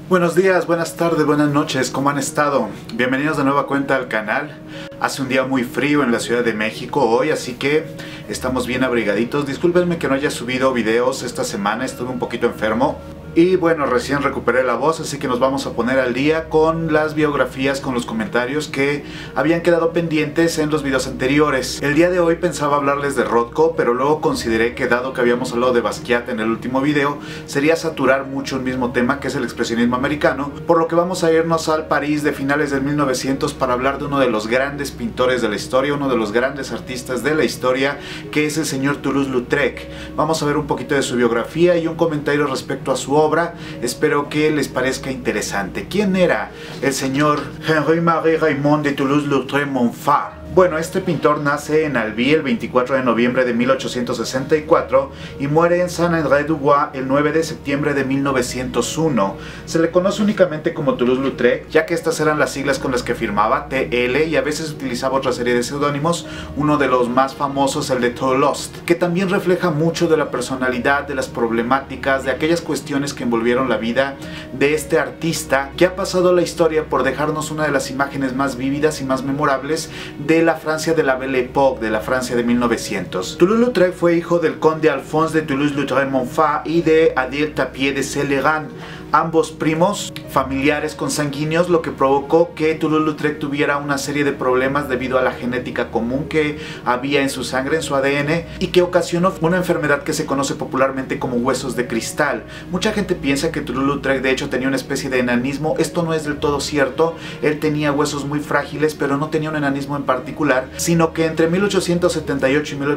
Buenos días, buenas tardes, buenas noches, ¿cómo han estado? Bienvenidos de nueva cuenta al canal. Hace un día muy frío en la Ciudad de México hoy, así que estamos bien abrigaditos. Discúlpenme que no haya subido videos esta semana, estuve un poquito enfermo. Y bueno, recién recuperé la voz, así que nos vamos a poner al día con las biografías, con los comentarios que habían quedado pendientes en los videos anteriores. El día de hoy pensaba hablarles de Rothko, pero luego consideré que dado que habíamos hablado de Basquiat en el último video, sería saturar mucho el mismo tema que es el expresionismo americano, por lo que vamos a irnos al París de finales del 1900 para hablar de uno de los grandes pintores de la historia, uno de los grandes artistas de la historia, que es el señor Toulouse-Lautrec. Vamos a ver un poquito de su biografía y un comentario respecto a su obra. Espero que les parezca interesante. ¿Quién era el señor Henri-Marie Raymond de Toulouse-Lautrec-Montfort? Bueno, este pintor nace en Albi el 24 de noviembre de 1864 y muere en Saint-André-du-Bois el 9 de septiembre de 1901. Se le conoce únicamente como Toulouse-Lautrec, ya que estas eran las siglas con las que firmaba, TL, y a veces utilizaba otra serie de seudónimos, uno de los más famosos, el de Toulouse, que también refleja mucho de la personalidad, de las problemáticas, de aquellas cuestiones que envolvieron la vida de este artista, que ha pasado a la historia por dejarnos una de las imágenes más vívidas y más memorables de la Francia de la Belle Époque, de la Francia de 1900. Toulouse-Lautrec fue hijo del conde Alphonse de Toulouse-Lautrec-Montfort y de Adèle Tapie de Céléran, ambos primos familiares consanguíneos, lo que provocó que Toulouse-Lautrec tuviera una serie de problemas debido a la genética común que había en su sangre, en su ADN, y que ocasionó una enfermedad que se conoce popularmente como huesos de cristal. Mucha gente piensa que Toulouse-Lautrec de hecho tenía una especie de enanismo. Esto no es del todo cierto. Él tenía huesos muy frágiles, pero no tenía un enanismo en particular, sino que entre 1878 y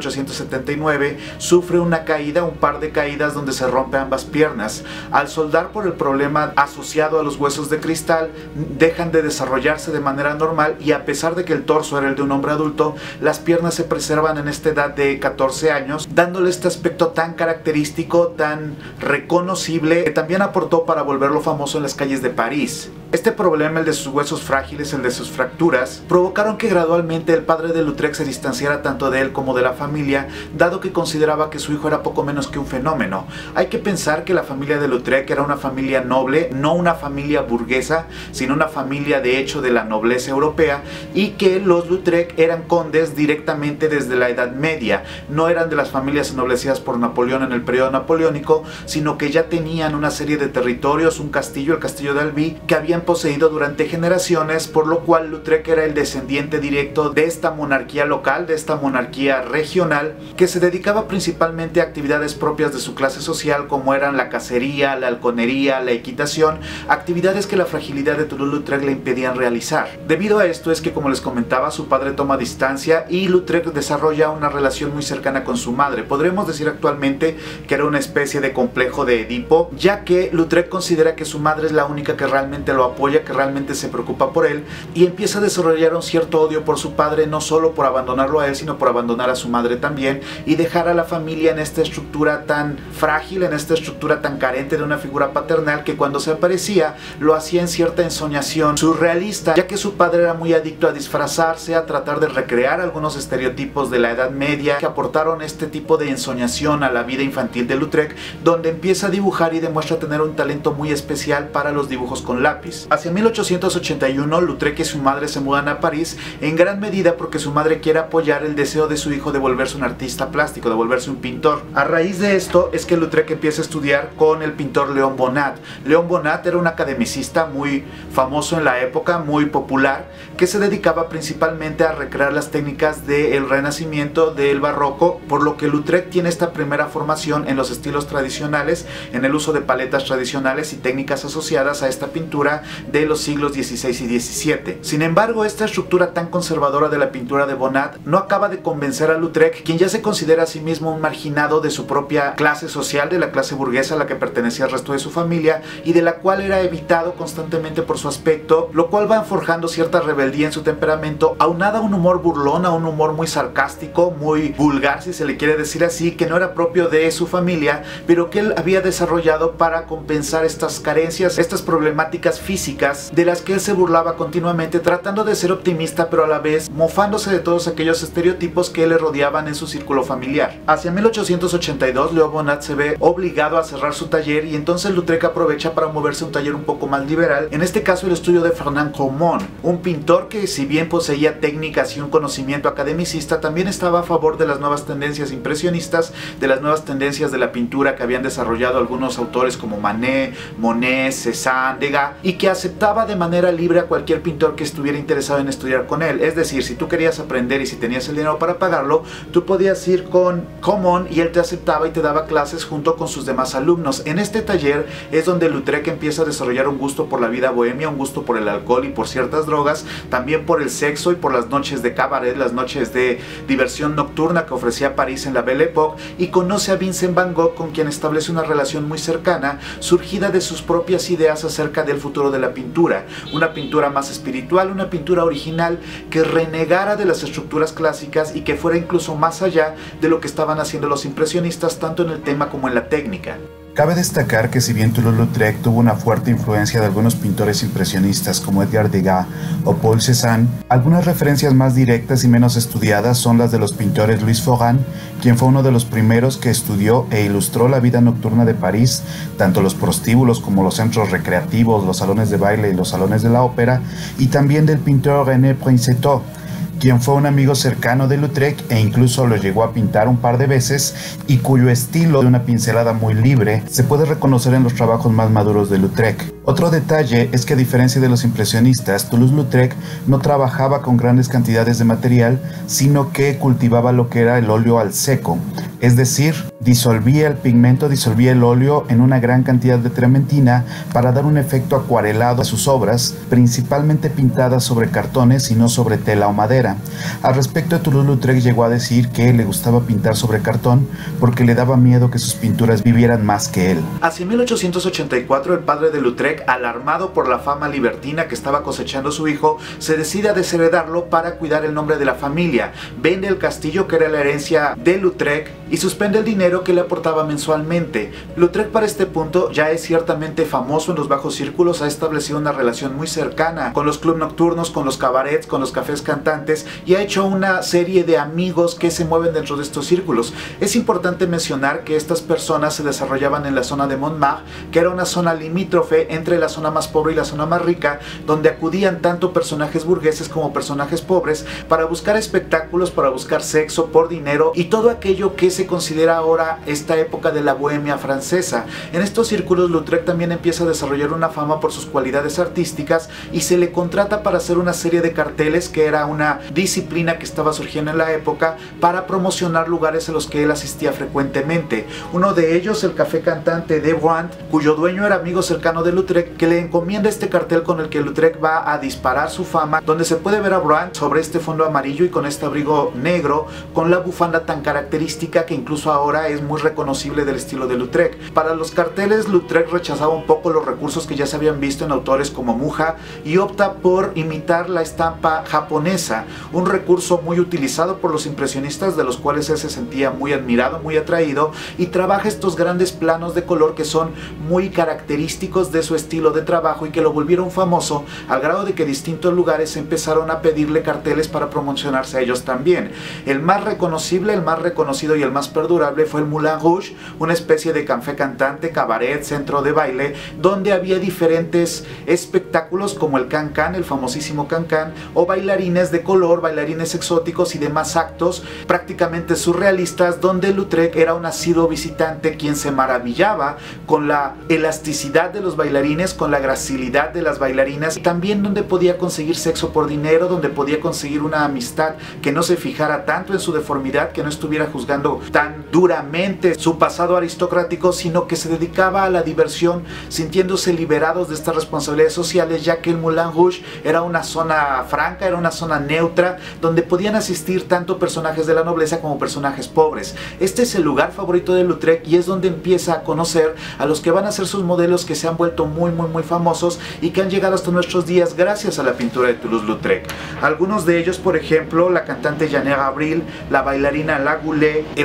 1879 sufre una caída, un par de caídas donde se rompe ambas piernas. Al soldar por el problema asociado a los huesos de cristal, dejan de desarrollarse de manera normal, y a pesar de que el torso era el de un hombre adulto, las piernas se preservan en esta edad de 14 años, dándole este aspecto tan característico, tan reconocible, que también aportó para volverlo famoso en las calles de París. Este problema, el de sus huesos frágiles, el de sus fracturas, provocaron que gradualmente el padre de Lautrec se distanciara tanto de él como de la familia, dado que consideraba que su hijo era poco menos que un fenómeno. Hay que pensar que la familia de Lautrec era una familia noble, no una familia burguesa, sino una familia de hecho de la nobleza europea, y que los Lautrec eran condes directamente desde la Edad Media. No eran de las familias ennoblecidas por Napoleón en el periodo napoleónico, sino que ya tenían una serie de territorios, un castillo, el castillo de Albi, que habían poseído durante generaciones, por lo cual Lautrec era el descendiente directo de esta monarquía local, de esta monarquía regional, que se dedicaba principalmente a actividades propias de su clase social, como eran la cacería, la halconería, la equitación, actividades que la fragilidad de Toulouse-Lautrec le impedían realizar. Debido a esto es que, como les comentaba, su padre toma distancia y Lautrec desarrolla una relación muy cercana con su madre. Podremos decir actualmente que era una especie de complejo de Edipo, ya que Lautrec considera que su madre es la única que realmente lo apoya, que realmente se preocupa por él, y empieza a desarrollar un cierto odio por su padre, no solo por abandonarlo a él, sino por abandonar a su madre también, y dejar a la familia en esta estructura tan frágil, en esta estructura tan carente de una figura paternal, que cuando se aparecía lo hacía en cierta ensoñación surrealista, ya que su padre era muy adicto a disfrazarse, a tratar de recrear algunos estereotipos de la Edad Media que aportaron este tipo de ensoñación a la vida infantil de Lautrec, donde empieza a dibujar y demuestra tener un talento muy especial para los dibujos con lápiz. Hacia 1881 Lautrec y su madre se mudan a París, en gran medida porque su madre quiere apoyar el deseo de su hijo de volverse un artista plástico, de volverse un pintor. A raíz de esto es que Lautrec empieza a estudiar con el pintor Léon Bonnat. Léon Bonnat era un academicista muy famoso en la época, muy popular, que se dedicaba principalmente a recrear las técnicas del Renacimiento, del Barroco, por lo que Lautrec tiene esta primera formación en los estilos tradicionales, en el uso de paletas tradicionales y técnicas asociadas a esta pintura de los siglos XVI y XVII. Sin embargo, esta estructura tan conservadora de la pintura de Bonnat no acaba de convencer a Lautrec, quien ya se considera a sí mismo un marginado de su propia clase social, de la clase burguesa a la que pertenecía el resto de su familia, y de la cual era evitado constantemente por su aspecto, lo cual va forjando cierta rebeldía en su temperamento, aunada a un humor burlón, a un humor muy sarcástico, muy vulgar, si se le quiere decir así, que no era propio de su familia, pero que él había desarrollado para compensar estas carencias, estas problemáticas físicas físicas de las que él se burlaba continuamente, tratando de ser optimista pero a la vez mofándose de todos aquellos estereotipos que le rodeaban en su círculo familiar. Hacia 1882 Leo Bonnat se ve obligado a cerrar su taller y entonces Lautrec aprovecha para moverse a un taller un poco más liberal, en este caso el estudio de Fernand Cormon, un pintor que, si bien poseía técnicas y un conocimiento academicista, también estaba a favor de las nuevas tendencias impresionistas, de las nuevas tendencias de la pintura que habían desarrollado algunos autores como Manet, Monet, Cézanne, Degas, y que aceptaba de manera libre a cualquier pintor que estuviera interesado en estudiar con él. Es decir, si tú querías aprender y si tenías el dinero para pagarlo, tú podías ir con Cormon y él te aceptaba y te daba clases junto con sus demás alumnos. En este taller es donde Lautrec empieza a desarrollar un gusto por la vida bohemia, un gusto por el alcohol y por ciertas drogas, también por el sexo y por las noches de cabaret, las noches de diversión nocturna que ofrecía París en la Belle Époque, y conoce a Vincent Van Gogh, con quien establece una relación muy cercana, surgida de sus propias ideas acerca del futuro de la pintura, una pintura más espiritual, una pintura original que renegara de las estructuras clásicas y que fuera incluso más allá de lo que estaban haciendo los impresionistas, tanto en el tema como en la técnica. Cabe destacar que si bien Toulouse-Lautrec tuvo una fuerte influencia de algunos pintores impresionistas como Edgar Degas o Paul Cézanne, algunas referencias más directas y menos estudiadas son las de los pintores Louis Forain, quien fue uno de los primeros que estudió e ilustró la vida nocturna de París, tanto los prostíbulos como los centros recreativos, los salones de baile y los salones de la ópera, y también del pintor René Princeteau, quien fue un amigo cercano de Lautrec e incluso lo llegó a pintar un par de veces, y cuyo estilo de una pincelada muy libre se puede reconocer en los trabajos más maduros de Lautrec. Otro detalle es que, a diferencia de los impresionistas, Toulouse-Lautrec no trabajaba con grandes cantidades de material, sino que cultivaba lo que era el óleo al seco, es decir, disolvía el pigmento, disolvía el óleo en una gran cantidad de trementina para dar un efecto acuarelado a sus obras, principalmente pintadas sobre cartones y no sobre tela o madera. Al respecto de Toulouse-Lautrec llegó a decir que le gustaba pintar sobre cartón porque le daba miedo que sus pinturas vivieran más que él. Hacia 1884 el padre de Lautrec, alarmado por la fama libertina que estaba cosechando su hijo, se decide a desheredarlo para cuidar el nombre de la familia. Vende el castillo, que era la herencia de Lautrec, y suspende el dinero que le aportaba mensualmente. Lautrec para este punto ya es ciertamente famoso en los bajos círculos, ha establecido una relación muy cercana con los clubes nocturnos, con los cabarets, con los cafés cantantes, y ha hecho una serie de amigos que se mueven dentro de estos círculos. Es importante mencionar que estas personas se desarrollaban en la zona de Montmartre, que era una zona limítrofe entre la zona más pobre y la zona más rica, donde acudían tanto personajes burgueses como personajes pobres para buscar espectáculos, para buscar sexo por dinero y todo aquello que se considera ahora esta época de la bohemia francesa. En estos círculos Lautrec también empieza a desarrollar una fama por sus cualidades artísticas y se le contrata para hacer una serie de carteles, que era una disciplina que estaba surgiendo en la época, para promocionar lugares a los que él asistía frecuentemente. Uno de ellos, el café cantante de Brandt, cuyo dueño era amigo cercano de Lautrec, que le encomienda este cartel con el que Lautrec va a disparar su fama, donde se puede ver a Brandt sobre este fondo amarillo y con este abrigo negro, con la bufanda tan característica que incluso ahora es muy reconocible del estilo de Lautrec. Para los carteles, Lautrec rechazaba un poco los recursos que ya se habían visto en autores como Mucha y opta por imitar la estampa japonesa, un recurso muy utilizado por los impresionistas, de los cuales él se sentía muy admirado, muy atraído, y trabaja estos grandes planos de color que son muy característicos de su estilo de trabajo y que lo volvieron famoso al grado de que distintos lugares empezaron a pedirle carteles para promocionarse a ellos también. El más reconocible, el más reconocido y el más perdurable fue el Moulin Rouge, una especie de café cantante, cabaret, centro de baile, donde había diferentes espectáculos como el can-can, el famosísimo can-can, o bailarines de color, bailarines exóticos y demás actos prácticamente surrealistas, donde Lautrec era un asiduo visitante quien se maravillaba con la elasticidad de los bailarines, con la gracilidad de las bailarinas, y también donde podía conseguir sexo por dinero, donde podía conseguir una amistad que no se fijara tanto en su deformidad, que no estuviera juzgando tan duramente su pasado aristocrático, sino que se dedicaba a la diversión, sintiéndose liberados de estas responsabilidades sociales, ya que el Moulin Rouge era una zona franca, era una zona neutra, donde podían asistir tanto personajes de la nobleza como personajes pobres. Este es el lugar favorito de Lautrec y es donde empieza a conocer a los que van a ser sus modelos, que se han vuelto muy famosos y que han llegado hasta nuestros días gracias a la pintura de Toulouse-Lautrec. Algunos de ellos, por ejemplo, la cantante Janet Avril, la bailarina La Goulet, el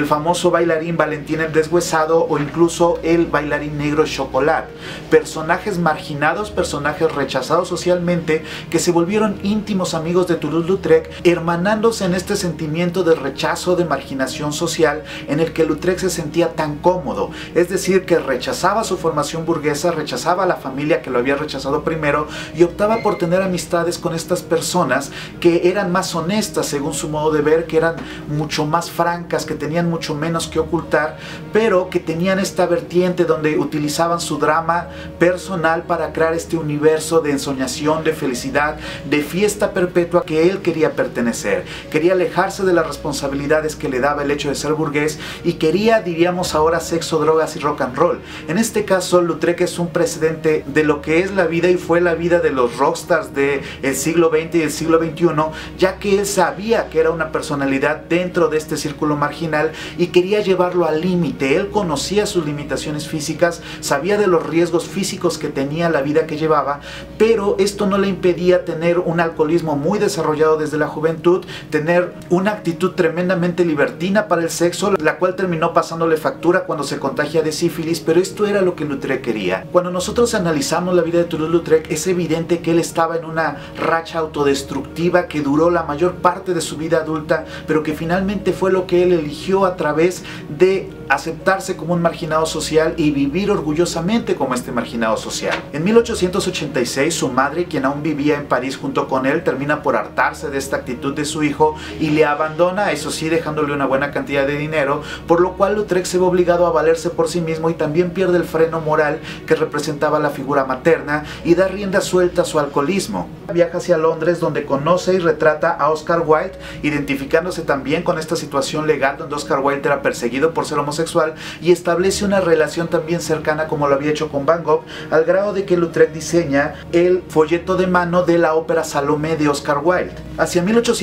el famoso bailarín Valentín el Deshuesado o incluso el bailarín negro Chocolat. Personajes marginados, personajes rechazados socialmente que se volvieron íntimos amigos de Toulouse-Lautrec, hermanándose en este sentimiento de rechazo, de marginación social en el que Lautrec se sentía tan cómodo. Es decir, que rechazaba su formación burguesa, rechazaba a la familia que lo había rechazado primero y optaba por tener amistades con estas personas que eran más honestas según su modo de ver, que eran mucho más francas, que tenían mucho menos que ocultar, pero que tenían esta vertiente donde utilizaban su drama personal para crear este universo de ensoñación, de felicidad, de fiesta perpetua que él quería pertenecer. Quería alejarse de las responsabilidades que le daba el hecho de ser burgués y quería, diríamos ahora, sexo, drogas y rock and roll. En este caso, Lautrec es un precedente de lo que es la vida y fue la vida de los rockstars del siglo XX y el siglo XXI, ya que él sabía que era una personalidad dentro de este círculo marginal y quería llevarlo al límite. Él conocía sus limitaciones físicas, sabía de los riesgos físicos que tenía la vida que llevaba, pero esto no le impedía tener un alcoholismo muy desarrollado desde la juventud, tener una actitud tremendamente libertina para el sexo, la cual terminó pasándole factura cuando se contagia de sífilis, pero esto era lo que Lautrec quería. Cuando nosotros analizamos la vida de Toulouse-Lautrec, es evidente que él estaba en una racha autodestructiva que duró la mayor parte de su vida adulta, pero que finalmente fue lo que él eligió a través de aceptarse como un marginado social y vivir orgullosamente como este marginado social. En 1886 su madre, quien aún vivía en París junto con él, termina por hartarse de esta actitud de su hijo y le abandona, eso sí, dejándole una buena cantidad de dinero, por lo cual Lautrec se ve obligado a valerse por sí mismo y también pierde el freno moral que representaba la figura materna y da rienda suelta a su alcoholismo. Viaja hacia Londres, donde conoce y retrata a Oscar Wilde, identificándose también con esta situación legal donde Oscar Wilde era perseguido por ser homosexual, y establece una relación también cercana como lo había hecho con Van Gogh, al grado de que Lautrec diseña el folleto de mano de la ópera Salomé de Oscar Wilde. Hacia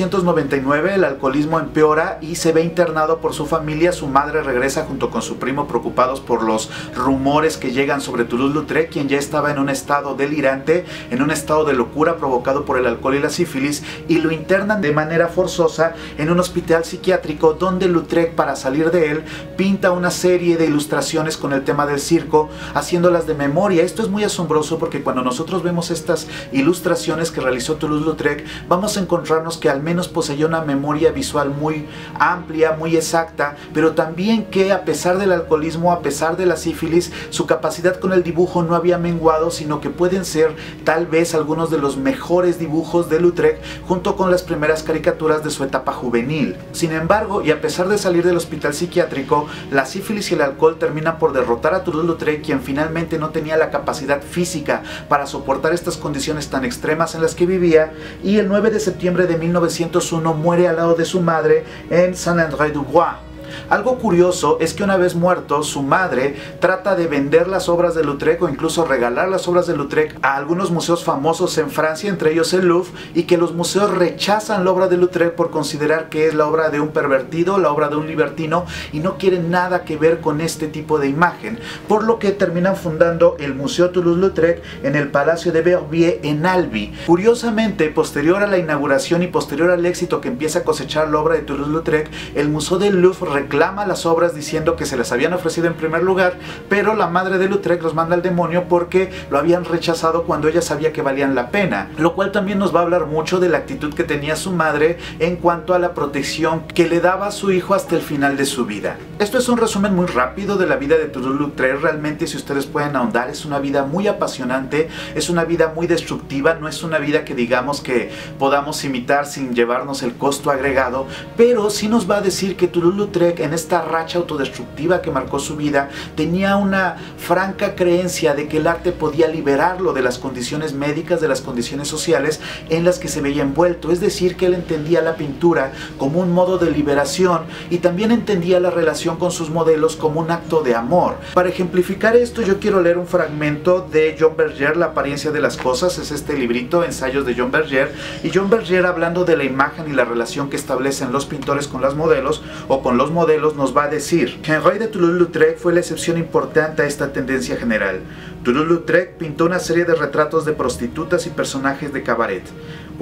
1899 el alcoholismo empeora y se ve internado por su familia. Su madre regresa junto con su primo, preocupados por los rumores que llegan sobre Toulouse-Lautrec, quien ya estaba en un estado delirante, en un estado de locura provocado por el alcohol y la sífilis, y lo internan de manera forzosa en un hospital psiquiátrico donde Lautrec, para salir de él, pinta una serie de ilustraciones con el tema del circo, haciéndolas de memoria. Esto es muy asombroso porque cuando nosotros vemos estas ilustraciones que realizó Toulouse-Lautrec, vamos a encontrarnos que al menos poseía una memoria visual muy amplia, muy exacta, pero también que a pesar del alcoholismo, a pesar de la sífilis, su capacidad con el dibujo no había menguado, sino que pueden ser tal vez algunos de los mejores dibujos de Lautrec junto con las primeras caricaturas de su etapa juvenil. Sin embargo, y a pesar de salir del hospital psiquiátrico, la sífilis y el alcohol terminan por derrotar a Toulouse-Lautrec, quien finalmente no tenía la capacidad física para soportar estas condiciones tan extremas en las que vivía, y el 9 de septiembre de 1901 muere al lado de su madre en Saint-André-du-Bois. Algo curioso es que una vez muerto, su madre trata de vender las obras de Lautrec o incluso regalar las obras de Lautrec a algunos museos famosos en Francia, entre ellos el Louvre, y que los museos rechazan la obra de Lautrec por considerar que es la obra de un pervertido, la obra de un libertino, y no quieren nada que ver con este tipo de imagen, por lo que terminan fundando el Museo Toulouse-Lautrec en el Palacio de Verbier en Albi. Curiosamente, posterior a la inauguración y posterior al éxito que empieza a cosechar la obra de Toulouse-Lautrec, el Museo del Louvre reclama las obras diciendo que se las habían ofrecido en primer lugar, pero la madre de Lautrec los manda al demonio porque lo habían rechazado cuando ella sabía que valían la pena, lo cual también nos va a hablar mucho de la actitud que tenía su madre en cuanto a la protección que le daba a su hijo hasta el final de su vida. Esto es un resumen muy rápido de la vida de Toulouse-Lautrec. Realmente, si ustedes pueden ahondar, es una vida muy apasionante, es una vida muy destructiva, no es una vida que digamos que podamos imitar sin llevarnos el costo agregado, pero sí nos va a decir que Toulouse-Lautrec, en esta racha autodestructiva que marcó su vida, tenía una franca creencia de que el arte podía liberarlo de las condiciones médicas, de las condiciones sociales en las que se veía envuelto. Es decir, que él entendía la pintura como un modo de liberación y también entendía la relación con sus modelos como un acto de amor. Para ejemplificar esto, yo quiero leer un fragmento de John Berger, La apariencia de las cosas. Es este librito, Ensayos de John Berger, y John Berger, hablando de la imagen y la relación que establecen los pintores con las modelos o con los modelos, nos va a decir: Henri de Toulouse-Lautrec fue la excepción importante a esta tendencia general. Toulouse-Lautrec pintó una serie de retratos de prostitutas y personajes de cabaret.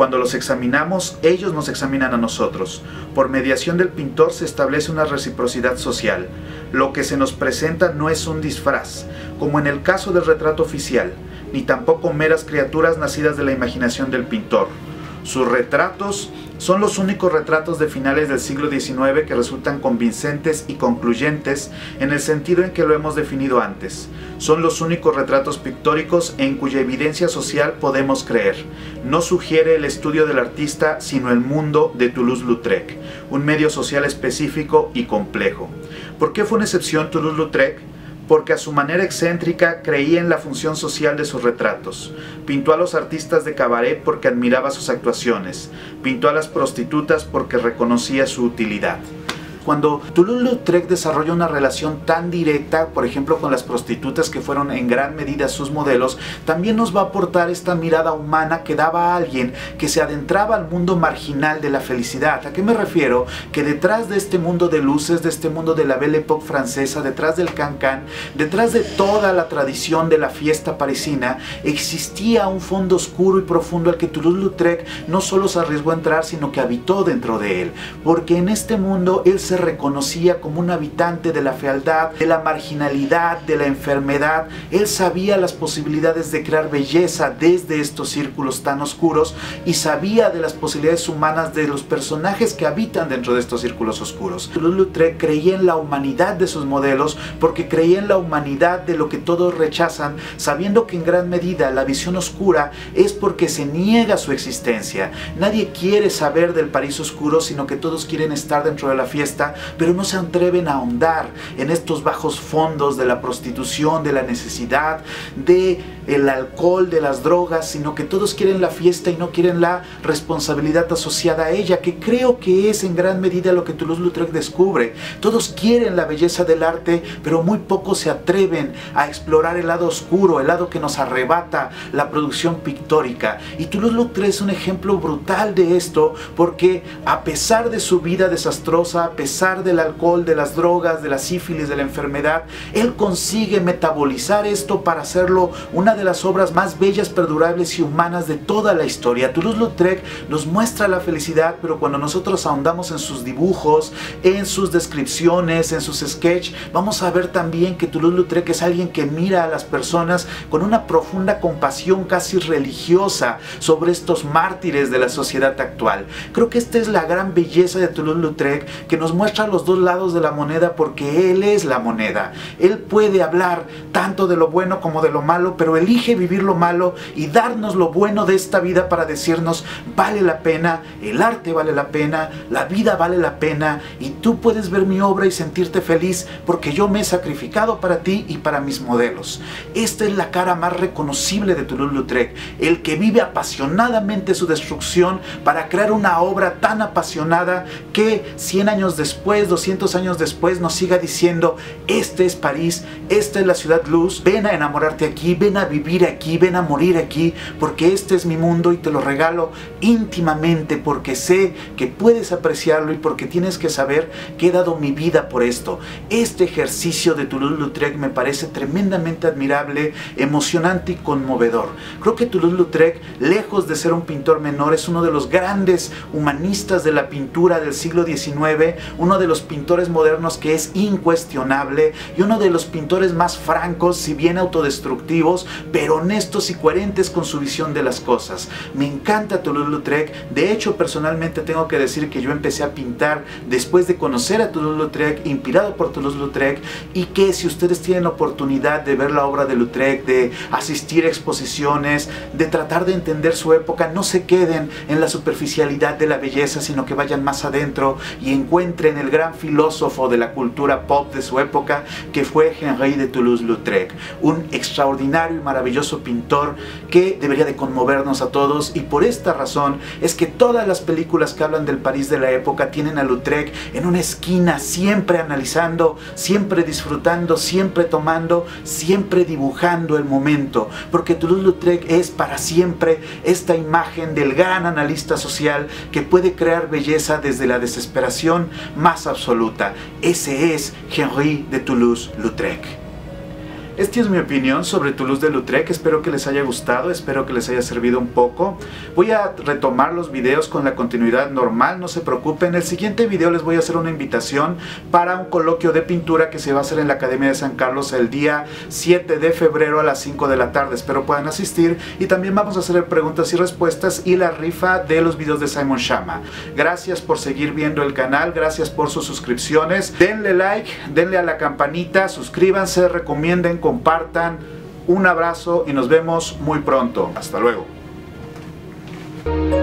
Cuando los examinamos, ellos nos examinan a nosotros. Por mediación del pintor se establece una reciprocidad social. Lo que se nos presenta no es un disfraz, como en el caso del retrato oficial, ni tampoco meras criaturas nacidas de la imaginación del pintor. Sus retratos son los únicos retratos de finales del siglo XIX que resultan convincentes y concluyentes en el sentido en que lo hemos definido antes. Son los únicos retratos pictóricos en cuya evidencia social podemos creer. No sugiere el estudio del artista, sino el mundo de Toulouse-Lautrec, un medio social específico y complejo. ¿Por qué fue una excepción Toulouse-Lautrec? Porque a su manera excéntrica creía en la función social de sus retratos. Pintó a los artistas de cabaret porque admiraba sus actuaciones. Pintó a las prostitutas porque reconocía su utilidad. Cuando Toulouse-Lautrec desarrolla una relación tan directa, por ejemplo con las prostitutas que fueron en gran medida sus modelos, también nos va a aportar esta mirada humana que daba a alguien que se adentraba al mundo marginal de la felicidad. ¿A qué me refiero? Que detrás de este mundo de luces, de este mundo de la Belle Époque francesa, detrás del cancan, detrás de toda la tradición de la fiesta parisina, existía un fondo oscuro y profundo al que Toulouse-Lautrec no solo se arriesgó a entrar, sino que habitó dentro de él. Porque en este mundo él se reconocía como un habitante de la fealdad, de la marginalidad, de la enfermedad. Él sabía las posibilidades de crear belleza desde estos círculos tan oscuros y sabía de las posibilidades humanas de los personajes que habitan dentro de estos círculos oscuros. Toulouse-Lautrec creía en la humanidad de sus modelos porque creía en la humanidad de lo que todos rechazan, sabiendo que en gran medida la visión oscura es porque se niega su existencia. Nadie quiere saber del París oscuro, sino que todos quieren estar dentro de la fiesta, pero no se atreven a ahondar en estos bajos fondos de la prostitución, de la necesidad, del alcohol, de las drogas, sino que todos quieren la fiesta y no quieren la responsabilidad asociada a ella, que creo que es en gran medida lo que Toulouse-Lautrec descubre. Todos quieren la belleza del arte, pero muy pocos se atreven a explorar el lado oscuro, el lado que nos arrebata la producción pictórica. Y Toulouse-Lautrec es un ejemplo brutal de esto, porque a pesar de su vida desastrosa, a pesar del alcohol, de las drogas, de la sífilis, de la enfermedad, él consigue metabolizar esto para hacerlo una de las obras más bellas, perdurables y humanas de toda la historia. Toulouse-Lautrec nos muestra la felicidad, pero cuando nosotros ahondamos en sus dibujos, en sus descripciones, en sus sketches, vamos a ver también que Toulouse-Lautrec es alguien que mira a las personas con una profunda compasión casi religiosa sobre estos mártires de la sociedad actual. Creo que esta es la gran belleza de Toulouse-Lautrec, que nos muestra los dos lados de la moneda, porque él es la moneda. Él puede hablar tanto de lo bueno como de lo malo, pero elige vivir lo malo y darnos lo bueno de esta vida para decirnos: vale la pena, el arte vale la pena, la vida vale la pena, y tú puedes ver mi obra y sentirte feliz porque yo me he sacrificado para ti y para mis modelos. Esta es la cara más reconocible de Toulouse-Lautrec, el que vive apasionadamente su destrucción para crear una obra tan apasionada que 100 años después, 200 años después, nos siga diciendo: este es París, esta es la ciudad luz, ven a enamorarte aquí, ven a vivir aquí, ven a morir aquí, porque este es mi mundo y te lo regalo íntimamente, porque sé que puedes apreciarlo y porque tienes que saber que he dado mi vida por esto. Este ejercicio de Toulouse-Lautrec me parece tremendamente admirable, emocionante y conmovedor. Creo que Toulouse-Lautrec, lejos de ser un pintor menor, es uno de los grandes humanistas de la pintura del siglo XIX, uno de los pintores modernos que es incuestionable y uno de los pintores más francos, si bien autodestructivos, pero honestos y coherentes con su visión de las cosas. Me encanta Toulouse-Lautrec. De hecho, personalmente tengo que decir que yo empecé a pintar después de conocer a Toulouse-Lautrec, inspirado por Toulouse-Lautrec, y que si ustedes tienen oportunidad de ver la obra de Lautrec, de asistir a exposiciones, de tratar de entender su época, no se queden en la superficialidad de la belleza, sino que vayan más adentro y encuentren el gran filósofo de la cultura pop de su época, que fue Henri de Toulouse-Lautrec, un extraordinario y maravilloso pintor que debería de conmovernos a todos. Y por esta razón es que todas las películas que hablan del París de la época tienen a Lautrec en una esquina, siempre analizando, siempre disfrutando, siempre tomando, siempre dibujando el momento, porque Toulouse-Lautrec es para siempre esta imagen del gran analista social que puede crear belleza desde la desesperación más absoluta. Ese es Henri de Toulouse-Lautrec. Esta es mi opinión sobre Toulouse-Lautrec. Espero que les haya gustado, espero que les haya servido un poco. Voy a retomar los videos con la continuidad normal, no se preocupen. En el siguiente video les voy a hacer una invitación para un coloquio de pintura que se va a hacer en la Academia de San Carlos el día 7 de febrero a las 5 de la tarde. Espero puedan asistir, y también vamos a hacer preguntas y respuestas y la rifa de los videos de Simon Schama. Gracias por seguir viendo el canal, gracias por sus suscripciones. Denle like, denle a la campanita, suscríbanse, recomienden, compartan. Un abrazo y nos vemos muy pronto. Hasta luego.